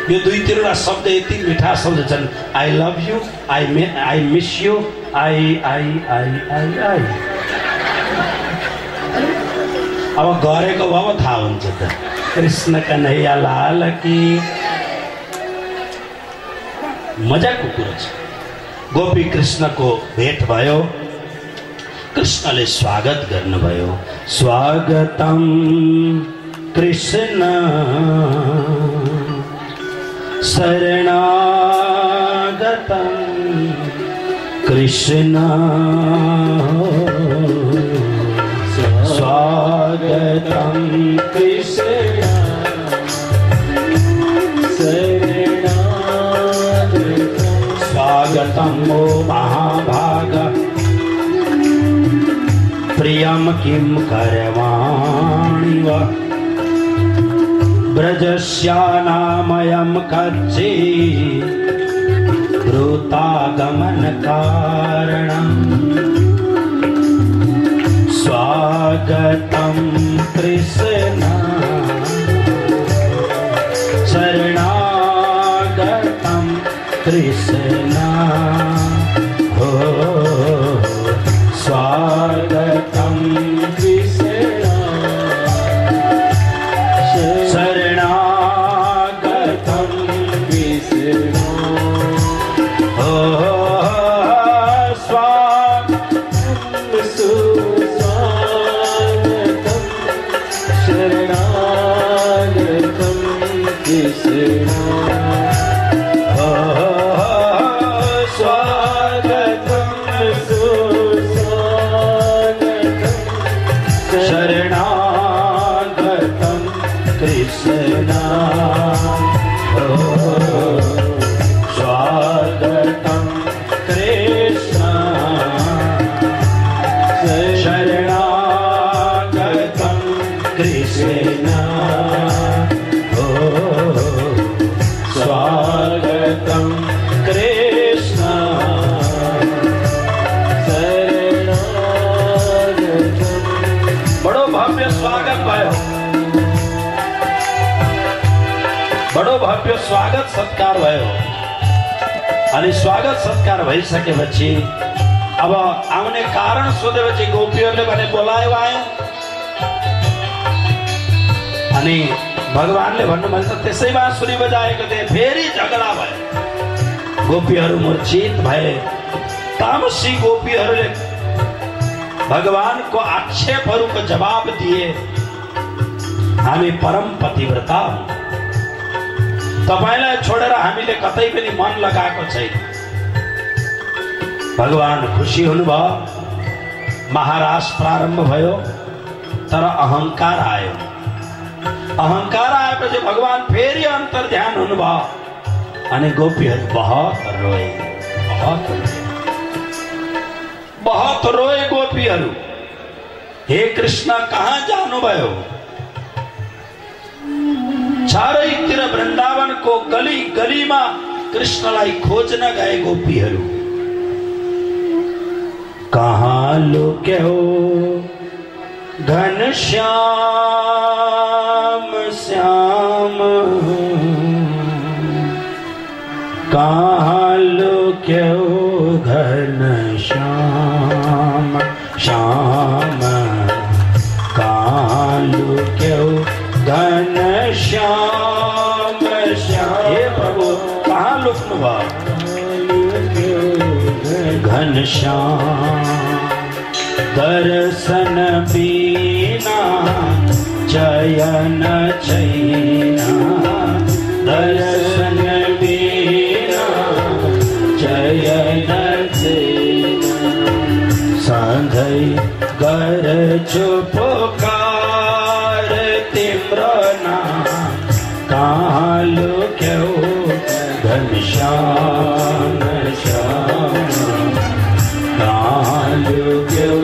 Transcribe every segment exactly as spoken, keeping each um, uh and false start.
यो दुई तीनवटा शब्द यति मिठा शब्द छन्। I love you, I may I miss you, I I I I I. अब गरेको भए थाहा हुन्छ त। कृष्ण कन्हैया लाल की। मजाको कुरो छ। गोपी कृष्णको भेट भयो, कृष्णले स्वागत गर्नुभयो। स्वागतम कृष्ण शरणागतम कृष्ण स्वागतम कृष्ण स्वागतम ओ महाभाग प्रियम किं करवाणि वा ब्रजस्यानामयं कच्चे ब्रूतागमन कारणम् स्वागतं कृष्ण शरणागतं कृष्ण हो स्वागतं कृष्ण शरणागतं कृष्ण हो स्वागतं सुस्वागतं शरणागतं कृष्ण हो स्वागतं सुस्वागतं शरणागतं कृष्ण हो स्वागतं कृष्ण शरणागतं कृष्ण हो स्वागतं कृष्ण शरणागतं। बड़ो भव्य स्वागत भयो, बड़ो भव्य स्वागत सत्कार भयो। अनि स्वागत सत्कार भइसकेपछि अब आउने कारण सोधेपछि गोपीहरूले भने बोलायो आयो। अनि भगवानले भन्नुभयो त त्यसै बाँसुरी बजाएको थिए। फेरि झगडा भयो, गोपीहरू मूर्छित भए। तामसी गोपीहरूले भगवानको आक्षेपहरूको जवाब दिए। हामी परम पतिव्रता हौं, तपाईलाई छोडेर हामीले कतै पनि मन लगाएको छैन। भगवान खुसी हुनुभयो। महाराज प्रारम्भ भयो, तर अहंकार आयो। अहंकार आएपछि भगवान फेरि अन्तर्ध्यान हुनुभयो। अनि गोपीहरू बहुत रोए, बहुत रोए, बहुत रोए गोपीहरू। हे कृष्ण कहाँ जानुभयो? चारैतिर वृन्दावनको गली गलीमा कृष्णलाई खोज्न गए गोपीहरू। कहाँ लुक्यो घनश्याम श्याम, कहाँ लुक्यो घनश्याम श्याम, कहाँ लुक्यो घनश्याम श्याम। हे प्रभु कहाँ लुक्नु भयो? घनश्याम दर्शन बिना चयन छैन, दर्शन बिना चयन छैन। सधैँ गर्छु पुकार तिम्रो नाम, कहाँ लुक्यौ घनश्याम श्याम, कहाँ लुक्यौ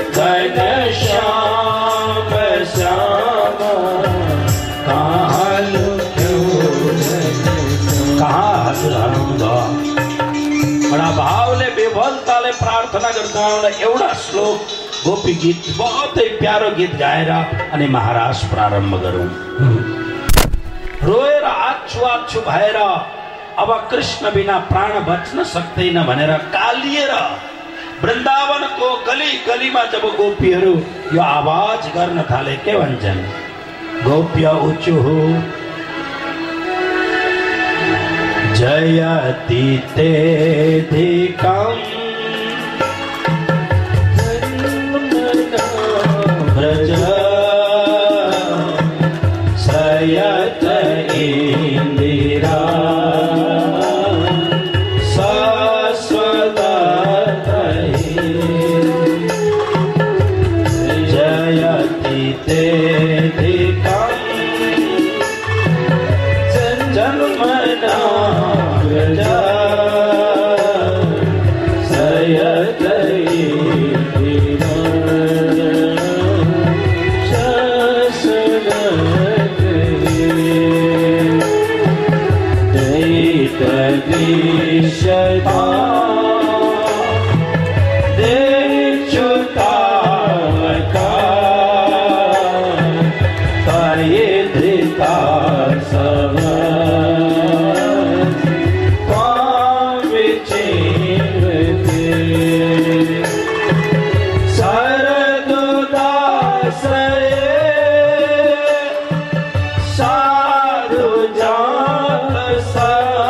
घनश्याम श्याम, कहाँ लुक्यौ। कहाँ हजुरहरू बडा भावले विभलताले प्रार्थना गर्दा एउटा श्लोक गोपी गीत बहुत ही प्यारो गीत गाएर अनि महाराज प्रारम्भ गरौं। रोएर आछु आछु भएर अब कृष्ण बिना प्राण बच्न सक्दैन भनेर कालिएर वृन्दावनको गली गलीमा जब गोपीहरू यो आवाज गर्न थाले के भन्छन्? गोप्य उचुः जयति तेधिकम् व्रज श्रयत इंदिरा जयति तेधिकम् जन्मना व्रज श्रयत दीक्षता दीक्षुता का ताये धृता सब पाविचिवते सरदुदाश्रये साधु जात सा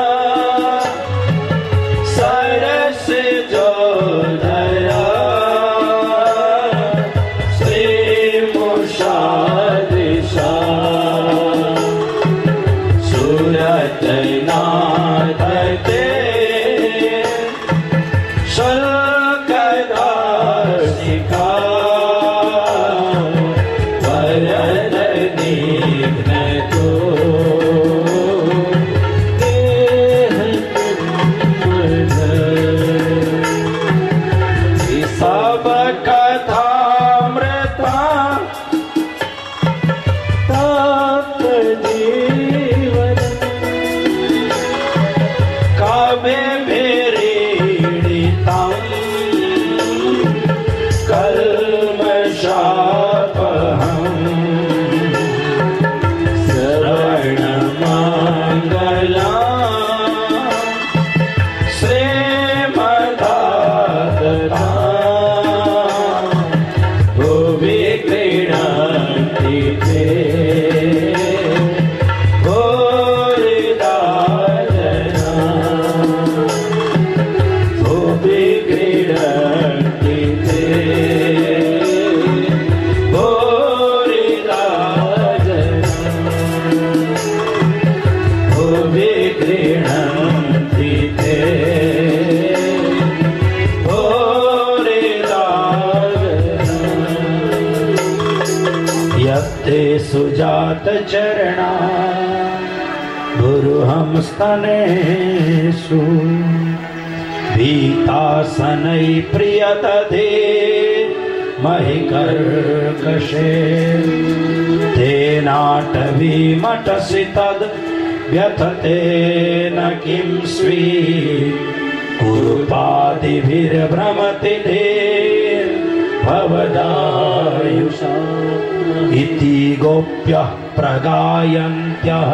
सुजात चरणा गुरुहं स्तनेषु भीतासनै प्रियतधे महिकर्कषे तेनाटवीमटसि तद् व्यथते न किं स्वी कुरुपादिभिर्भ्रमति भवदायुषा इति गोप्यः प्रगायन्त्यः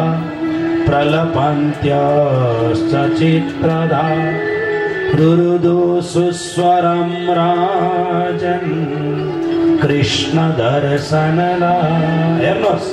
प्रलपन्त्यश्च चित्रधा रुरुदु सुस्वरं राजन् कृष्ण दर्शनला। हेर्नुहोस्,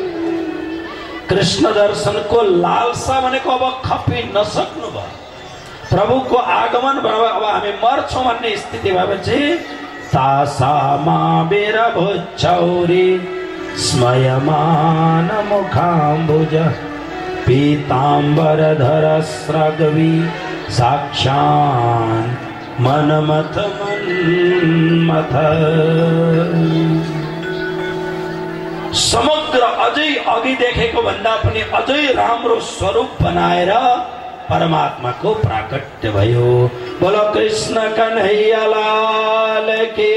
कृष्ण दर्शन को लालसा भनेको अब खपि नसक्नु भयो। प्रभुको आगमन भयो, अब हामी मर्छौं भन्ने स्थिति भएपछि तासा माबिर भुच्छौरी स्मयमान मुखाम्बुज पीताम्बरधर स्रग्वी साक्षान् मनमथ मन्मथ। समग्र अझै अघि देखेको भन्दा पनि अझै राम्रो स्वरूप बनाएर परमात्मा को प्राकट्य भयो। बोलो कृष्ण कन्हैया लाल के।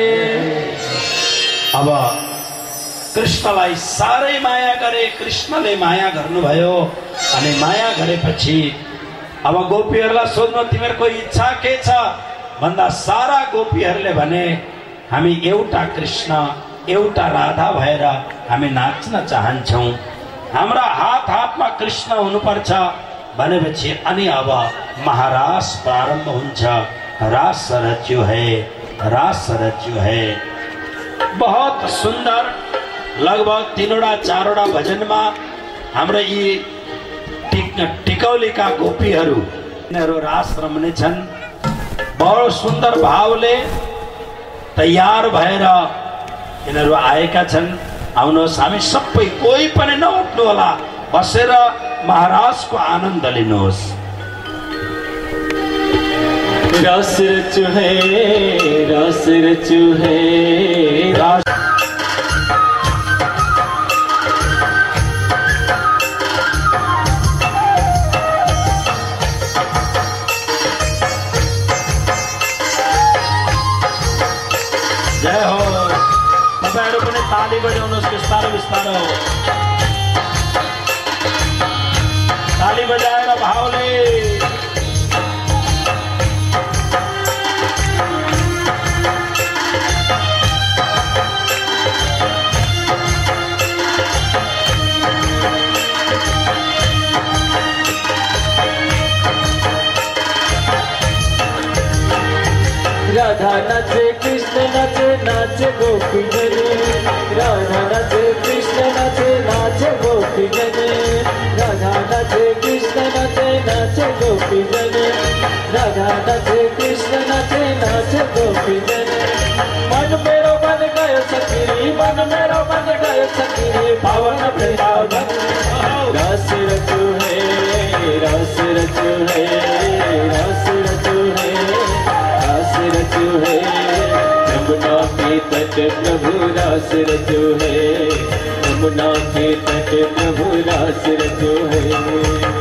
अब कृष्णलाई सारै माया गरे, कृष्णले माया गर्नुभयो। अनि माया गरेपछि अब गोपीहरूलाई सोध्नु तिमीहरूको इच्छा के छ भन्दा सारा गोपीहरूले भने हामी एउटा कृष्ण एउटा राधा भएर हामी नाच्न चाहन्छौं। हाम्रा हाथ हाथ में कृष्ण हुनुपर्छ भनेपछि अनि अब महारास प्रारम्भ हुन्छ। रास रच्यो है, रास रच्यो है। बहुत सुंदर लगभग तीनवटा चारवटा भजनमा हाम्रो यी टिक टिकौलीका गोपीहरू यिनीहरू रास रम्ने छन्। बहुत सुंदर भावले तयार भएर यिनीहरू आएका छन्। आउनुहोस् हामी सबै कोही पनि नउठ्नु होला, बसेर महाराजको आनन्द लिनुहोस्। रास रच्यो है, रास रच्यो है, रास जय हो। तपाईहरु पनि ताली बजाउनुहोस् बिस्तारो बिस्तारो, ताली बजाएर भावले। राधा नाचे कृष्ण नाचे नाचे गोपी जने, राधा नाचे कृष्ण नाचे नाचे गोपी जने, राधा नाचे कृष्ण नाचे नाचे गोपी जने, राधा नाचे कृष्ण नाचे नाचे गोपी जने। मन मेरो बन गयो सखी, मन मेरो बन गयो सखी, पावन वृंदावन। रास रच्यो है, रास रच्यो है, रास रच्यो है, रास रच्यो है। यमुना के तट प्रभु रास रच्यो है, यमुना के तट प्रभु रास रच्यो है।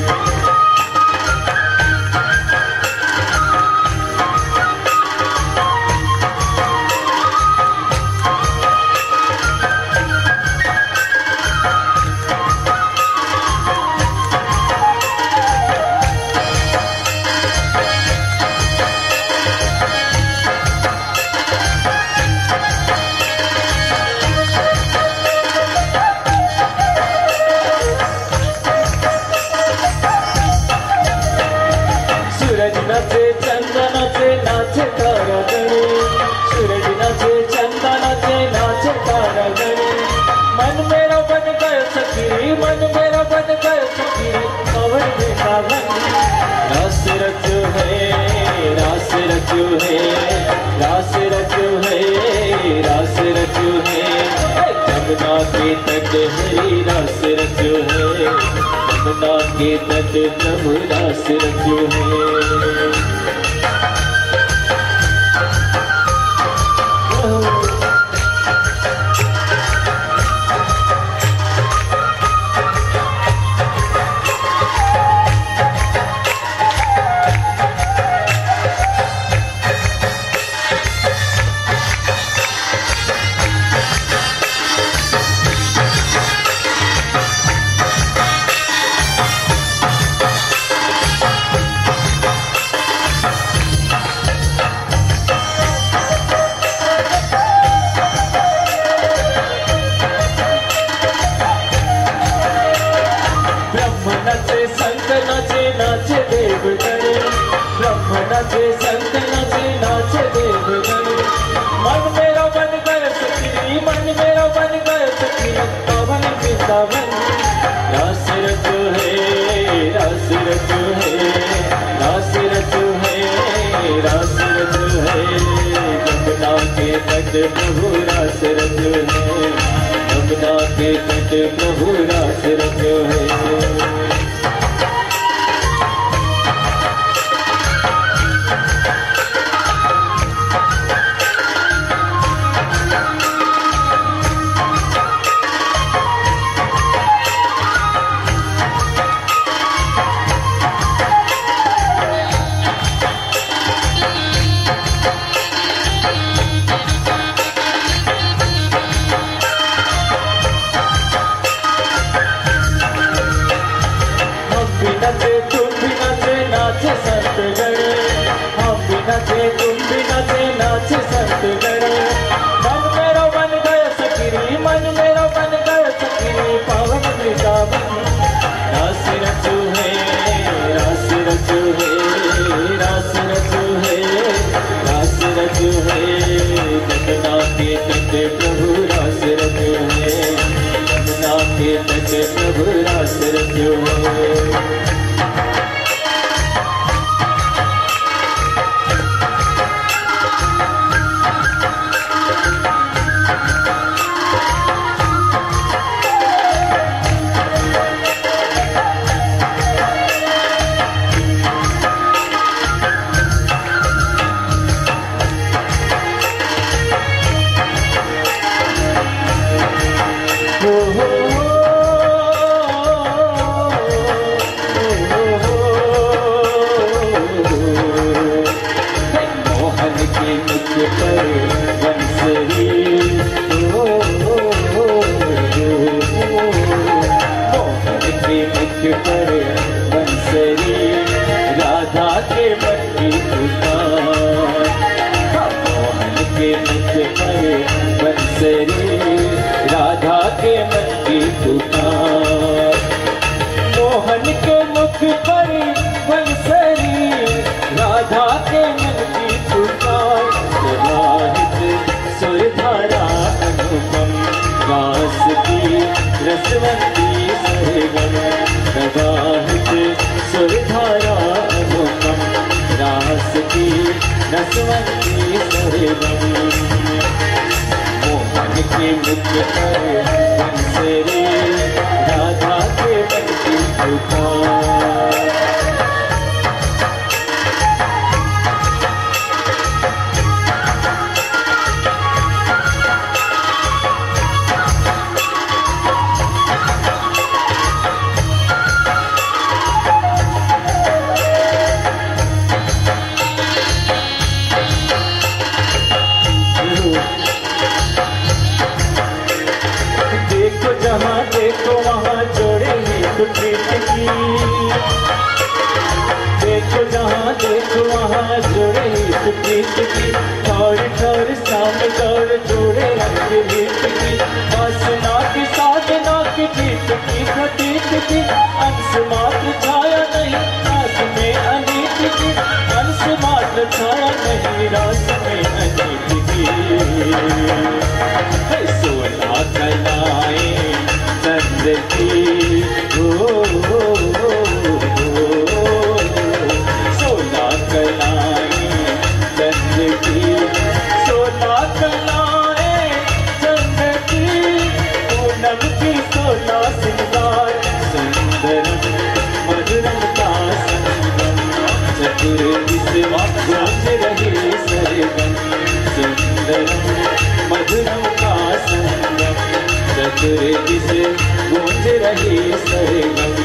मन मेरा बन गयो सखी, पावन वृंदावन। रास रच्यो है, रास रच्यो है, रास रच्यो है, रास रच्यो है। यमुना के तट हरि रास रच्यो है, यमुना के तट प्रभु रास रच्यो है। नाचे संत नाचे नाचे देवगण। मन मेरा बन गयो सखी, मन मेरा बन गयो सखी, पावन वृंदावन। रास रच्यो है, रास रच्यो है, रास रच्यो है, रास रच्यो है। यमुना के तट प्रभु रास रच्यो है, यमुना के तट प्रभु रास रच्यो है। मन मेरा बन गयो सखी, मन मेरा बन गयो सखी, पावन वृंदावन। राधा के मन की पुकार, मोहन के मुख पर बंसरी, राधा के मन की पुकार। प्रवाहित सुरधारा अनुपम, रास की रसवंती सरगम। प्रवाहित सुरधारा अनुपम, रास की रसवंती सरगम। मोहन के मुख पर बंसरी, राधा के मन की पुकार। जहाँ देखो वहाँ जोड़े एक प्रीत की, देखो जहाँ देखो वहाँ जोड़े एक प्रीत की। ठौर ठौर शाम गौर जोड़े रंग रीत की, वासना की साधना की जीत की प्रतीत की। अंश मात्र छाया नहीं रास में अनीत की, अंश मात्र छाया नहीं रास में अनीत की। सोलह कलाएं चंद्र की, ओ, ओ, ओ, ओ, सोलह कलाएं चंद्र की, सोलह कलाएं चंद्र की। पूनम की सोलह सिंगार, सुंदरम मधुरम का संगम। चतुर्दिश गूंज रही सरगम, सुंदरम मधुरम का संगम। चतुर्दिश गूंज रही सरगम।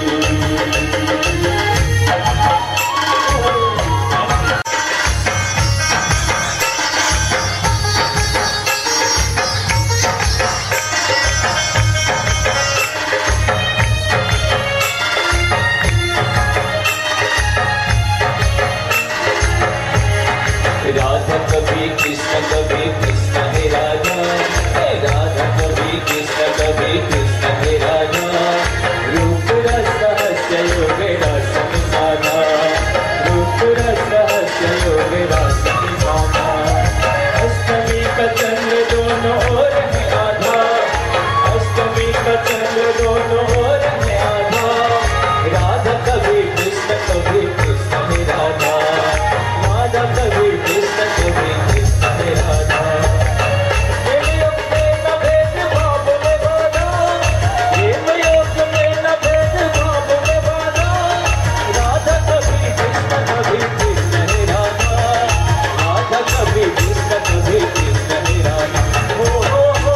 राधा कभी कृष्ण कभी कृष्ण हे राधा, हे राधा कभी कृष्ण कभी कृष्ण हे राधा। रूप रस रहस्य योग रस साधा, रूप रस रहस्य योग रस साधा। अष्टमी का चंद्र दोनों ओर है आधा, अष्टमी का चंद्र दोनों ओर है आधा। राधा कभी कृष्ण कभी कृष्ण हे राधा, राधा कभी कृष्ण कभी कृष्ण हे राधा। प्रेम योग में न भेद भाव में बाधा, प्रेम योग में न भेद भाव में बाधा। राधा कभी कृष्ण कभी कृष्ण हे राधा, राधा कभी कृष्ण कभी कृष्ण हे राधा। ओ हो हो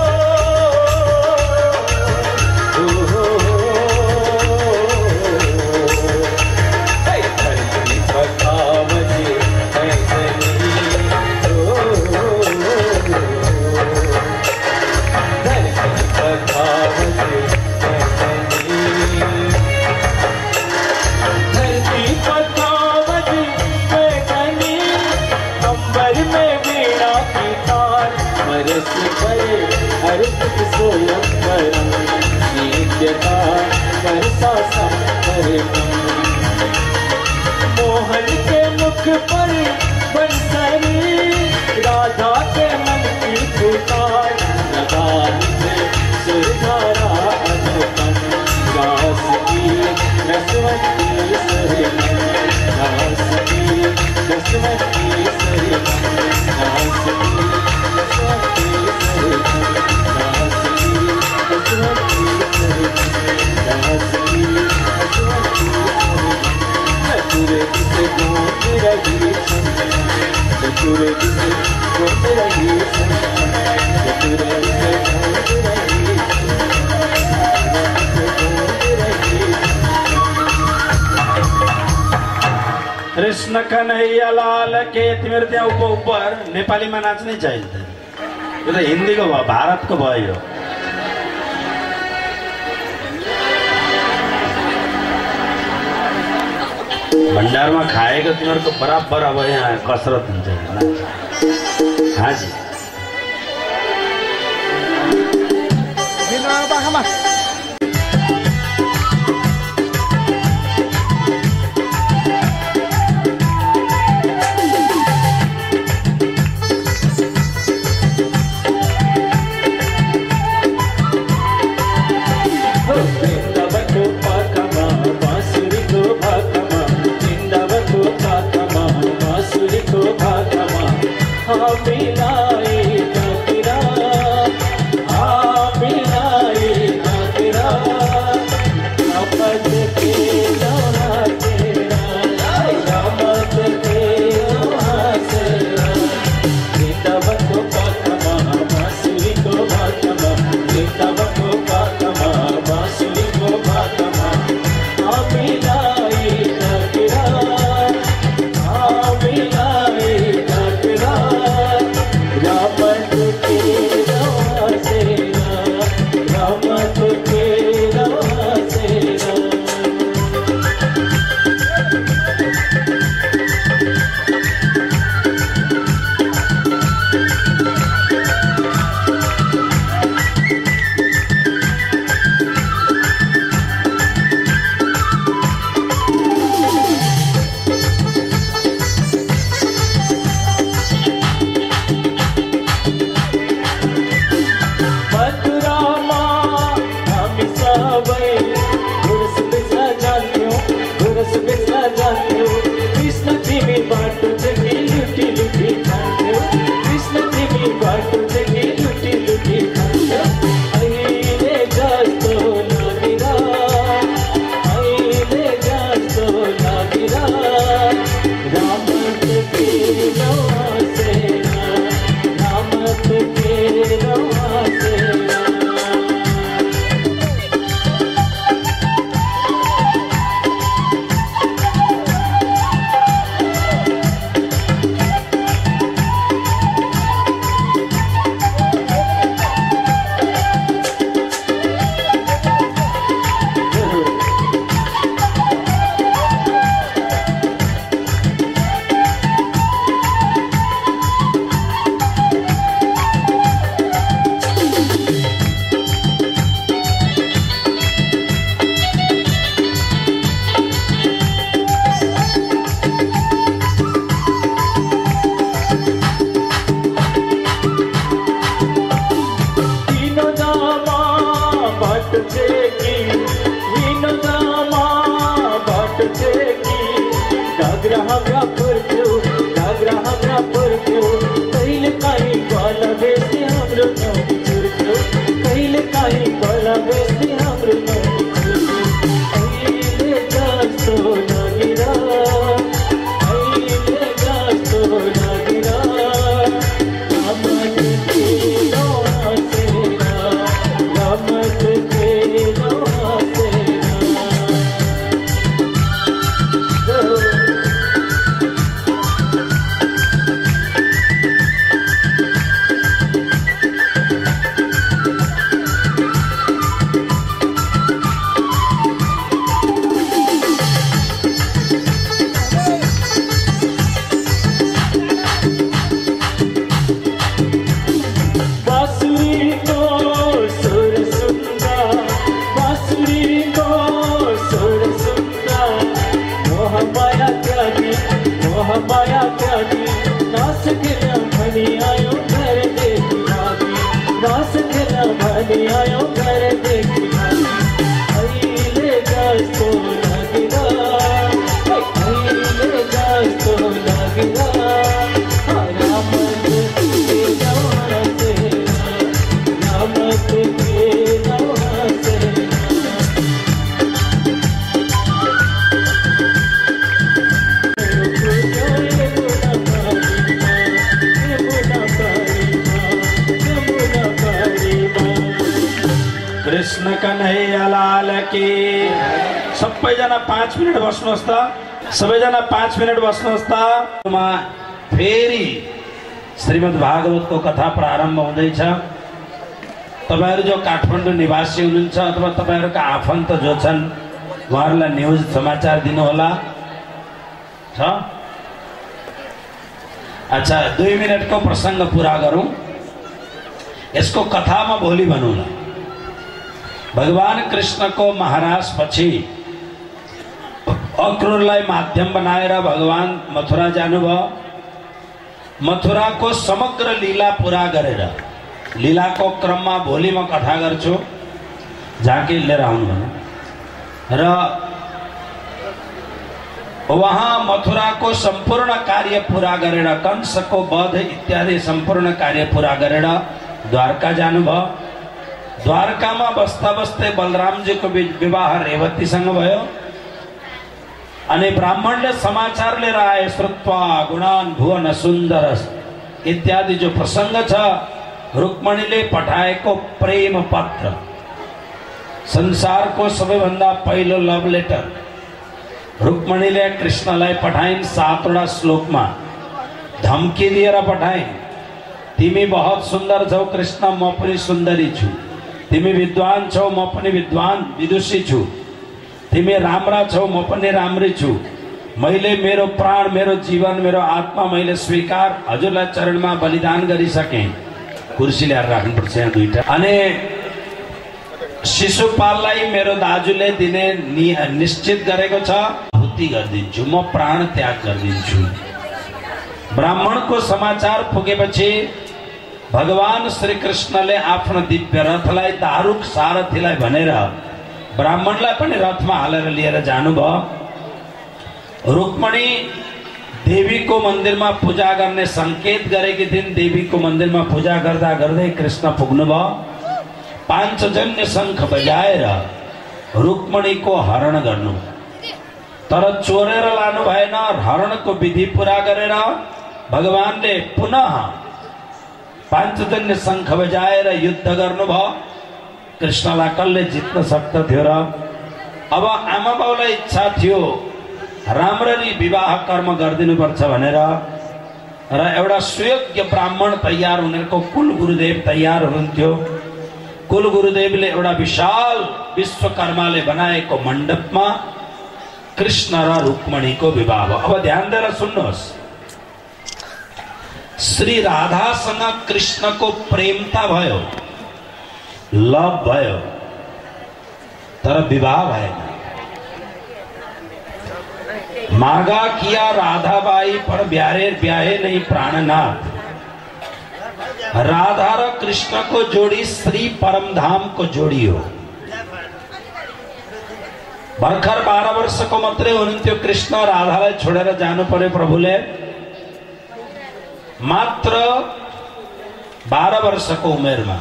ओ हो धरती पकावती मोहन के मुख पर बंसरी, राधा के मन की पुकार। प्रवाहित सुरधारा अनुपम, रास की रस पूरे दिन घूम रही पूरे दिन घूम रही कृष्ण कन्हैया लाल के तिमीहरू त्यहाँ उप ऊपर नेपालीमा नाच्नै चाहिन्छ यो त हिन्दीको भयो भारतको भयो भण्डारमा खाएको तिमीहरूको बराबर अब यहाँ कसरत हुन्छ होइन हाजी की सबै जना पाँच मिनट बस्नुहोस् त सबैजना पाँच मिनट बस्नुहोस् त फेरि श्रीमद् भागवतको कथा प्रारम्भ हुँदैछ। तपाईहरु जो काठमाडौँ निवासी हुनुहुन्छ अथवा तपाईहरुका आफन्त जो छन् उहाँहरुलाई न्यूज समाचार दिनु होला छ। अच्छा दुई मिनटको प्रसंग पूरा गरौं। यसको कथामा भोलि भनौँला। भगवान कृष्णको महाराज पछि अक्रूरलाई माध्यम बनाएर भगवान मथुरा जानुभयो। मथुराको समग्र लीला पूरा गरेर लीलाको क्रममा भोलि म कथा गर्छु। झाँकी लिएर आउनु भन र वहाँ मथुराको सम्पूर्ण कार्य पूरा गरेर कंसको वध इत्यादि सम्पूर्ण कार्य पूरा गरेर द्वारका जानुभयो। द्वारकामा बस्दा बस्दै बलरामजीको विवाह रेवतीसँग भयो। अनि ब्राह्मणले समाचार लिएर आए श्रुत्वा गुणान भुवन सुन्दर इत्यादि जो प्रसंग छ रुक्मणीले पठाएको प्रेम पत्र संसारको सबैभन्दा पहिलो लभ लेटर रुक्मणीले कृष्णलाई पठाइन्। सातवटा श्लोकमा धम्की दिएर पठाइन्। तिमी बहुत सुन्दर छौ कृष्ण, म पनि सुन्दरी छु। तिमी विद्वान छौ, म पनि विद्वान विदुषी छु। तिमी राम्रा छौ, म पनि राम्री छु। मैले मेरो प्राण मेरो जीवन मेरो आत्मा मैले स्वीकार हजुरलाई चरणमा बलिदान गरिसके। कुर्सी ल्याएर राख्नुपर्छ यहाँ दुईटा। अनि शिशुपाललाई मेरो दाजुले दिने निश्चित गरेको छ। आहुति गरिदिन्छु, म प्राण त्याग गरिदिन्छु। ब्राह्मणको समाचार पुगेपछि भगवान श्री कृष्णले आफ्नो दिव्य रथलाई दारुक सारथीलाई भनेर ब्राह्मणलाई पनि रथमा हालेर लिएर जानुभयो। रुक्मणी देवीको मन्दिरमा पूजा गर्ने संकेत गरेकी थिइन्। देवीको मन्दिरमा पूजा गर्दा गर्दै कृष्ण पुग्नुभयो। पाञ्चजन्य शंख बजाएर रुक्मणीको हरण गर्नु, तर चोरेर लानु भएन। हरणको विधि पूरा गरेर भगवानले पुनः पाञ्चजन्य शंख बजाएर युद्ध गर्नुभयो। कृष्णलाई कसले जित्न सक्थ्यो र? अब आमा बाउलाई इच्छा थियो राम्ररी विवाह कर्म गरिदिनु पर्छ भनेर र एउटा सुयोग्य ब्राह्मण तयार हुनेको कुल गुरुदेव तयार हुनुहुन्थ्यो। कुल गुरुदेवले एउटा विशाल विश्वकर्माले बनाएको मण्डपमा कृष्ण र रुक्मणीको विवाह भयो। अब ध्यान दिएर सुन्नुहोस्। श्री राधासँग कृष्णको प्रेमता भयो, लव भयो, तर विवाह भएन। मागा किया राधाबाई पर ब्याहे ब्याहे नहीं प्राणनाथ। राधा र कृष्ण को जोड़ी श्री परमधाम को जोड़ी हो। भर्खर बाह्र वर्षको मात्रै हुनुहुन्थ्यो कृष्ण। राधालाई छोडेर जानु पर्यो प्रभुले। मात्र बाह्र वर्षको उमेरमा,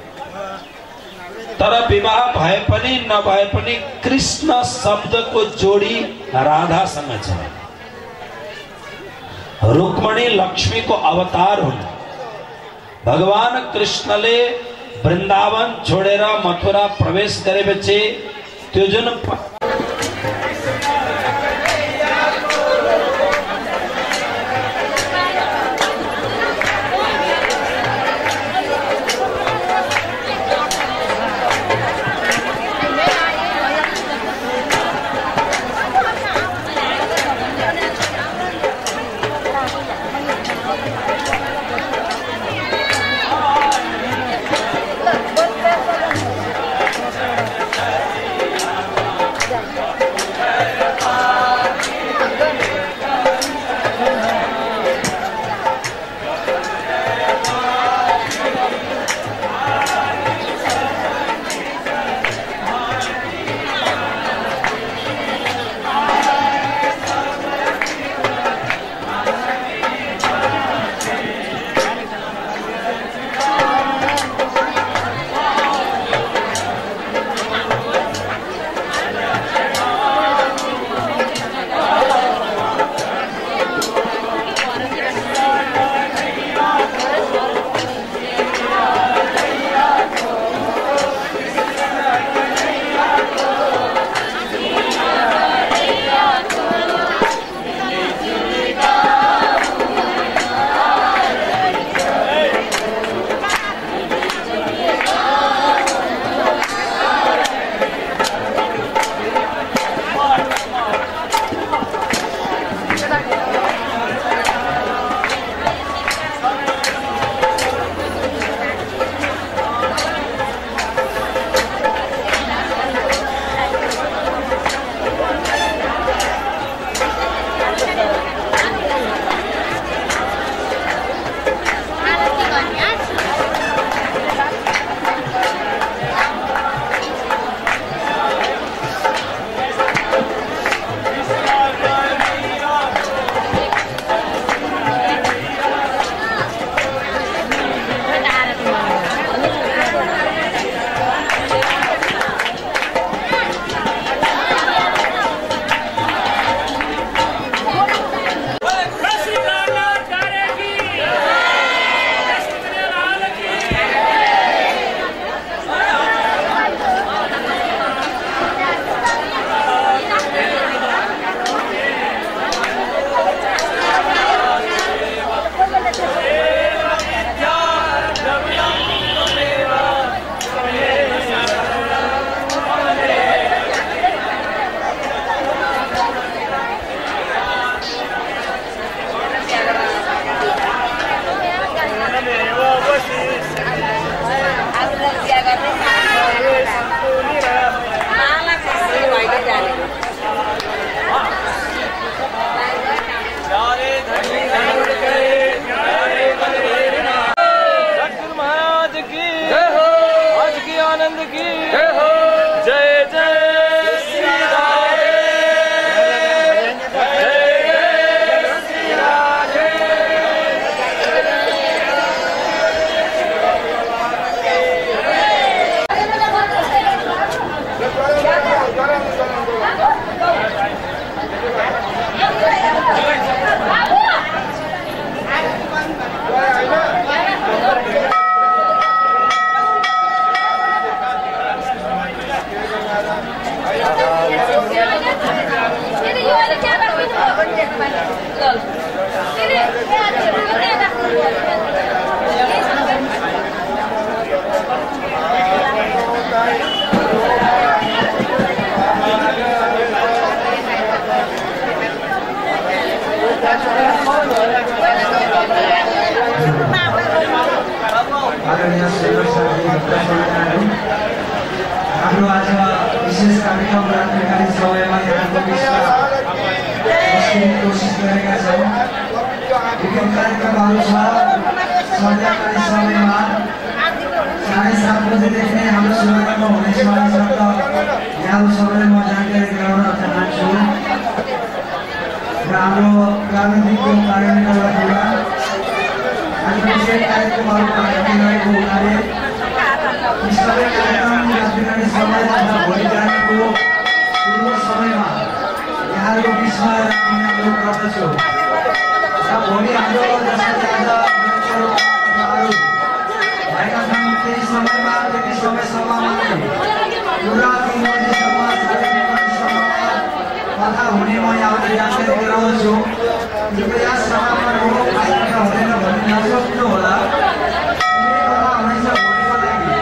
तर विवाह भए पनि नभए पनि कृष्ण शब्दको जोडी राधासँग छ। रुक्मणी लक्ष्मीको अवतार हुन्। भगवान कृष्णले वृन्दावन छोडेर मथुरा प्रवेश गरेपछि त्यो जुन आदरणीय सेवक साथी भक्तजनहरू, हाम्रो आज विशेष कार्यक्रम राख्ने समयमा यहाँको बिचमा बस्ने कोसिस गरेका छौँ। विभिन्न कार्यक्रमहरू छ। सन्ध्याकालीन समयमा साढे सात बजेदेखि नै हाम्रो शुभारम्भ हुनेछ। यहाँहरू सबैलाई म जानकारी गराउन चाहन्छु र हाम्रो प्राविधिक कारणले गर्दा कार्यक्रमहरू राखिरहेको हुनाले सबै कार्यक्रम राखिरहने समयमा भोलि जानेको पूर्व समयमा यहाँहरूको बिचमा राख्ने अनुरोध गर्दछु र भोलि हाम्रो जसरी आज भएका छन् केही समयमा त्यति समयसम्ममा पुरा तिन बजीसम्म साढे तिन बजीसम्ममा कथा हुने म यहाँलाई जानकारी गराउँछु। कृपया समापन हो आइपुग्न हुँदैन भन्ने नसोच्नु होला। कथा हुनेछ भोलिको लागि।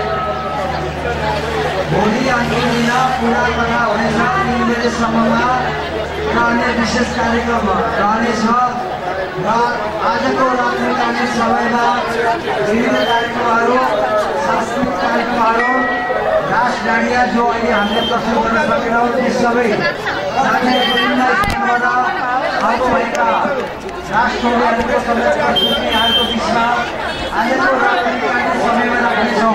भोलि अन्तिम दिन पुरा कथा हुनेछ तिन बजेसम्ममा र अन्य विशेष कार्यक्रम रहनेछ र आजको रात्रिकालीन समयमा विभिन्न कार्यक्रमहरू सांस्कृतिक कार्यक्रमहरू रास डाँडिया जो अहिले हामीले प्रस्तुत गर्न सकेनौँ ती सबै साथै विभिन्न स्थानबाट आउनुभएका राष्ट्रहरूको सबै प्रस्तुति यहाँहरूको बिचमा आजको रात्रिकालीन समयमा राख्नेछौँ।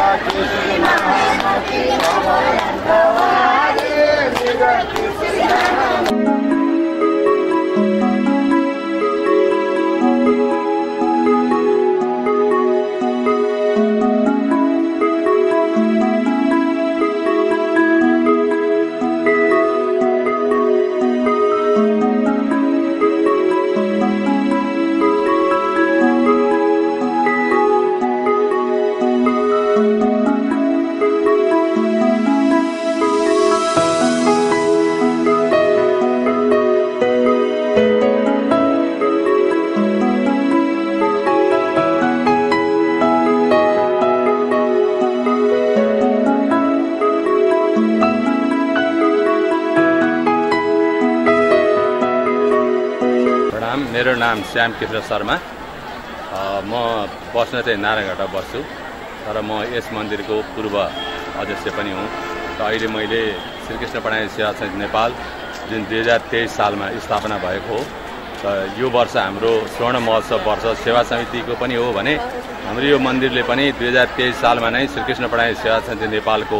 मेरो नाम श्याम कृष्ण शर्मा। म बस्न चाहिँ नारायणघाटा बस्छु, तर म यस मन्दिरको पूर्व अध्यक्ष पनि हुँ। र अहिले मैले श्रीकृष्ण पढाइ सेवा समिति नेपाल जुन दुई हजार तेइस सालमा स्थापना भएको हो, र यो वर्ष हाम्रो स्वर्ण महोत्सव वर्ष सेवा समितिको पनि हो भने हाम्रो यो मन्दिरले पनि दुई हजार तेइस सालमा नै श्रीकृष्ण पढाइ सेवा समिति नेपालको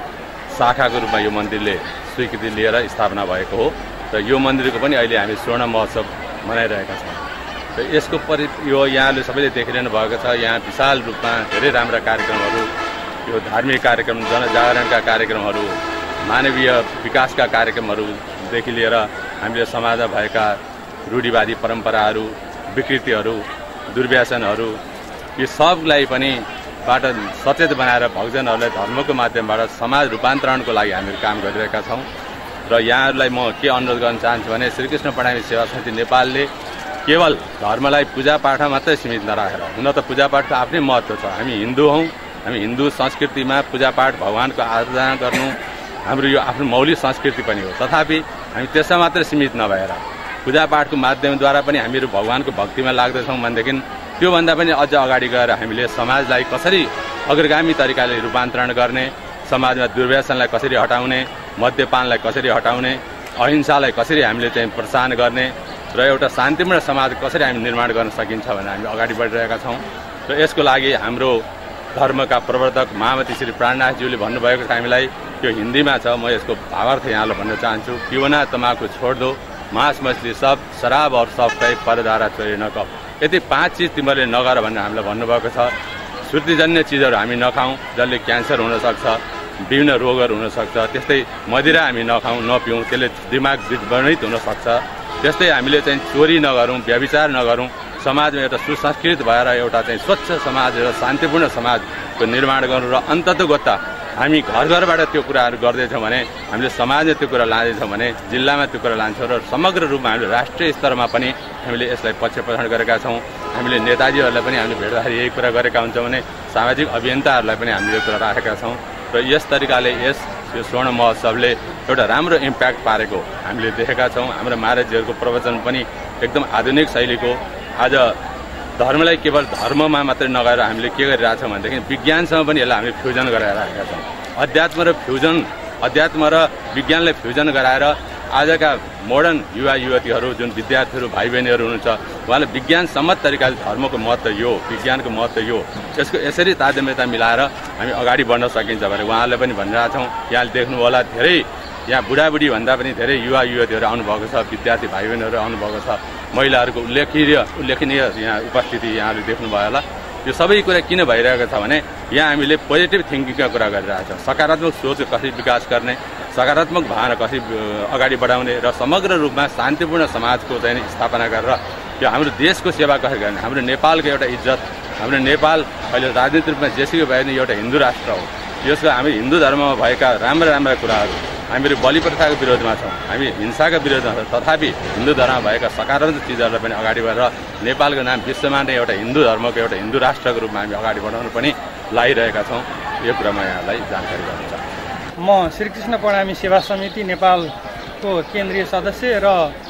शाखाको रूपमा यो मन्दिरले स्वीकृति लिएर स्थापना भएको हो। र यो मन्दिरको पनि अहिले हामी स्वर्ण महोत्सव मनाइरहेका छौँ। र यसको परि यो यहाँले सबैले देखिरहनु भएको छ, यहाँ विशाल रूपमा धेरै राम्रा कार्यक्रमहरू, यो धार्मिक कार्यक्रम, जनजागरणका कार्यक्रमहरू, मानवीय विकासका कार्यक्रमहरूदेखि लिएर हामीले समाजमा भएका रूढिवादी परम्पराहरू, विकृतिहरू, दुर्व्यसनहरू, यो सबलाई पनि बाट सचेत बनाएर भक्तजनहरूलाई धर्मको माध्यमबाट समाज रूपान्तरणको लागि हामीहरू काम गरिरहेका छौँ। र यहाँहरूलाई म के अनुरोध गर्न चाहन्छु भने श्रीकृष्ण पढाइ सेवा समिति नेपालले केवल धर्मलाई पूजापाठमा मात्रै सीमित नराखेर, हुन त पूजापाठको आफ्नै महत्त्व छ, हामी हिन्दू हौँ, हामी हिन्दू संस्कृतिमा पूजापाठ भगवानको आराधना गर्नु हाम्रो यो आफ्नो मौलिक संस्कृति पनि हो। तथापि हामी त्यसमा मात्रै सीमित नभएर पूजापाठको माध्यमद्वारा पनि हामीहरू भगवानको भक्तिमा लाग्दछौँ भनेदेखि त्योभन्दा पनि अझ अगाडि गएर हामीले समाजलाई कसरी अग्रगामी तरिकाले रूपान्तरण गर्ने, समाजमा दुर्व्यसनलाई कसरी हटाउने, मद्यपानलाई कसरी हटाउने, अहिंसालाई कसरी हामीले चाहिँ प्रोत्साहन गर्ने र एउटा शान्तिपूर्ण समाज कसरी हामी निर्माण गर्न सकिन्छ भनेर हामी अगाडि बढिरहेका छौँ। र यसको लागि हाम्रो धर्मका प्रवर्तक महामती श्री प्राणनाथज्यूले भन्नुभएको छ हामीलाई, यो हिन्दीमा छ, म यसको भावार्थ यहाँलाई भन्न चाहन्छु। पिउना तमाकु छोड दो, मांस मछली सब, शराब और सब कई परधारा चोरी नकप। यति पाँच चिज तिमीहरूले नगर भनेर हामीलाई भन्नुभएको छ। श्रुतिजन्य चिजहरू हामी नखाउँ, जसले क्यान्सर हुनसक्छ, विभिन्न रोगहरू हुनसक्छ। त्यस्तै मदिरा हामी नखाउँ, नपिउँ, त्यसले दिमाग विभ्रमित हुनसक्छ। त्यस्तै हामीले चाहिँ चोरी नगरौँ, व्यभिचार नगरौँ, समाजमा एउटा सुसंस्कृत भएर एउटा चाहिँ स्वच्छ समाज र शान्तिपूर्ण समाजको निर्माण गरौँ। र अन्ततोगत्ता हामी घर घरबाट त्यो कुराहरू गर्दैछौँ भने, हामीले समाजमा त्यो कुरा लाँदैछौँ भने, जिल्लामा त्यो कुरा लान्छौँ र समग्र रूपमा हामीले राष्ट्रिय स्तरमा पनि हामीले यसलाई पक्षपोषण गरेका छौँ। हामीले नेताजीहरूलाई पनि हामीले भेट्दाखेरि यही कुरा गरेका हुन्छौँ भने सामाजिक अभियन्ताहरूलाई पनि हामीले यो कुरा राखेका छौँ। र यस तरिकाले यस यो स्वर्ण महोत्सवले एउटा राम्रो इम्प्याक्ट पारेको हामीले देखेका छौँ। हाम्रो महाराजजीहरूको प्रवचन पनि एकदम आधुनिक शैलीको, आज धर्मलाई केवल धर्ममा मात्रै नगएर हामीले के गरिरहेछौँ भनेदेखि विज्ञानसँग पनि यसलाई हामीले फ्युजन गराएर राखेका छौँ। अध्यात्म र फ्युजन, अध्यात्म र विज्ञानलाई फ्युजन गराएर आजका मोडर्न युवा युवतीहरू, जुन विद्यार्थीहरू भाइ बहिनीहरू हुनुहुन्छ, उहाँले विज्ञान सम्मत तरिकाले धर्मको महत्त्व यो, विज्ञानको महत्त्व यो, यसको यसरी तारतम्यता मिलाएर हामी अगाडि बढ्न सकिन्छ भने उहाँहरूले पनि भनिरहेछौँ। यहाँले देख्नु होला धेरै यहाँ बुढाबुढी भन्दा पनि धेरै युवा युवतीहरू आउनुभएको छ, विद्यार्थी भाइ बहिनीहरू आउनुभएको छ, महिलाहरूको उल्लेखनीय उल्लेखनीय यहाँ उपस्थिति यहाँले देख्नुभयो होला। यो सबै कुरा किन भइरहेको छ भने यहाँ हामीले पोजिटिभ थिङ्किङका कुरा गरिरहेछौँ, सकारात्मक सोच कसरी विकास गर्ने, सकारात्मक भावना कसरी अगाडि बढाउने र समग्र रूपमा शान्तिपूर्ण समाजको चाहिँ स्थापना गरेर यो हाम्रो देशको सेवा कसरी गर्ने। हाम्रो नेपालको एउटा इज्जत, हाम्रो नेपाल अहिले राजनीतिक रूपमा जेसुकै भए पनि एउटा हिन्दू राष्ट्र हो। यसको हामी हिन्दू धर्ममा भएका राम्रा राम्रा कुराहरू, हामीहरू बलि प्रथाको विरोधमा छौँ, हामी हिंसाका विरोधमा छौँ, तथापि हिन्दू धर्ममा भएका सकारात्मक चिजहरूलाई पनि अगाडि बढेर नेपालको नाम विश्वमा नै एउटा हिन्दू धर्मको एउटा हिन्दू राष्ट्रको रूपमा हामी अगाडि बढाउनु पनि लागिरहेका छौँ। यो कुरा म यहाँलाई जानकारी गराउन चाहन्छु। म श्रीकृष्ण प्रणामी सेवा समिति नेपालको केन्द्रीय सदस्य र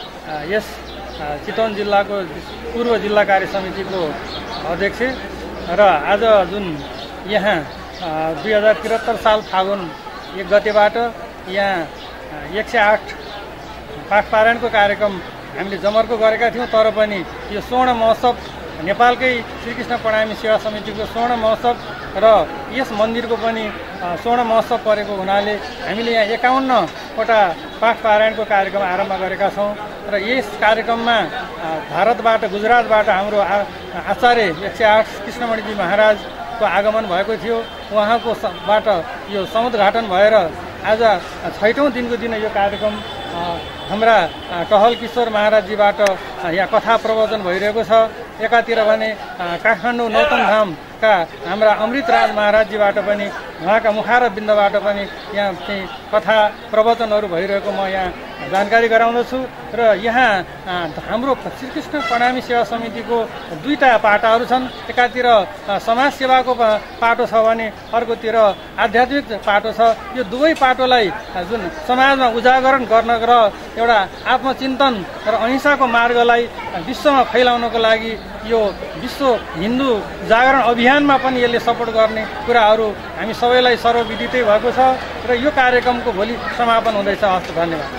यस चितवन जिल्लाको पूर्व जिल्ला कार्य समितिको अध्यक्ष। र आज जुन यहाँ दुई हजार त्रिहत्तर साल फागुन एक गतेबाट यहाँ एक सय आठ पाठ पारायणको कार्यक्रम हामीले जमर्को गरेका थियौँ, तर पनि यो स्वर्ण महोत्सव नेपालकै श्रीकृष्ण प्रणामी सेवा समितिको स्वर्ण महोत्सव र यस मन्दिरको पनि स्वर्ण महोत्सव परेको हुनाले हामीले यहाँ एकाउन्नवटा पाठ पारायणको कार्यक्रम आरम्भ गरेका छौँ र यस कार्यक्रममा भारतबाट गुजरातबाट हाम्रो आचार्य एक सय आठ कृष्णमणिजी महाराजको आगमन भएको थियो। उहाँको बाट यो समुद्घाटन भएर आज छैटौँ दिनको दिन यो कार्यक्रम हाम्रा टहल किशोर महाराजजीबाट यहाँ कथा प्रवचन भइरहेको छ। एकातिर भने काठमाडौँ नौतन धामका हाम्रा अमृतराज महाराजजीबाट पनि उहाँका मुखार बिन्दबाट पनि यहाँ चाहिँ कथा प्रवचनहरू भइरहेको म यहाँ जानकारी गराउँदछु। र यहाँ हाम्रो श्रीकृष्ण प्रणामी सेवा समितिको दुईटा पाटाहरू छन्। एकातिर समाज सेवाको पाटो छ भने अर्कोतिर आध्यात्मिक पाटो छ। यो दुवै पाटोलाई जुन समाजमा उजागरण गर्न र एउटा आत्मचिन्तन र अहिंसाको मार्गलाई विश्वमा फैलाउनको लागि यो विश्व हिन्दू जागरण अभियानमा पनि यसले सपोर्ट गर्ने कुराहरू हामी सबैलाई सर्वविदितै भएको छ र यो कार्यक्रमको भोलि समापन हुँदैछ। हस्, धन्यवाद।